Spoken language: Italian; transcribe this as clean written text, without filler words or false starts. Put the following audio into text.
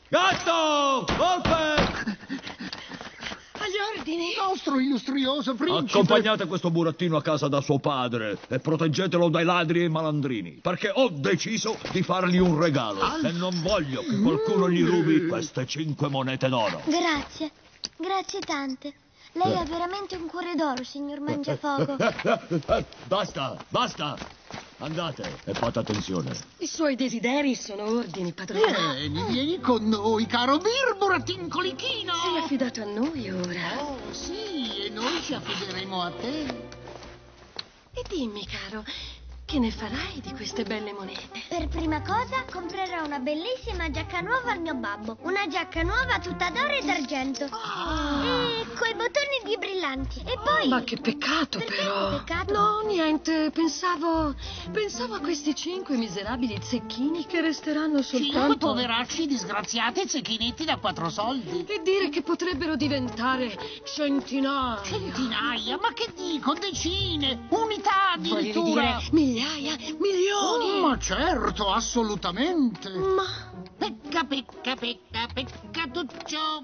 Gatto! Volpe! Agli ordini! Nostro illustrioso principe! Accompagnate questo burattino a casa da suo padre e proteggetelo dai ladri e i malandrini, perché ho deciso di fargli un regalo e non voglio che qualcuno gli rubi queste 5 monete d'oro. Grazie, grazie tante. Lei ha veramente un cuore d'oro, signor Mangiafoco. Basta, basta! Andate e fate attenzione. I suoi desideri sono ordini, padrone. Vieni con noi, caro Buratin Colichino! Sei affidato a noi ora. Oh, sì, e noi ci affideremo a te. E dimmi, caro, che ne farai di queste belle monete? Per prima cosa comprerò una bellissima giacca nuova al mio babbo. Una giacca nuova tutta d'oro ed argento. E coi bottoni di brillanti. E poi... Ma che peccato, Perché però. che peccato? No, niente. Pensavo a questi 5 miserabili zecchini che resteranno 5 soltanto... poveracci disgraziati zecchinetti da 4 soldi. E dire che potrebbero diventare centinaia. Centinaia, ma che dico, decine, unità Voglio addirittura. dire migliaia, milioni. Ma certo, assolutamente. Ma... Pecca, pecca, pecca, peccatuccio.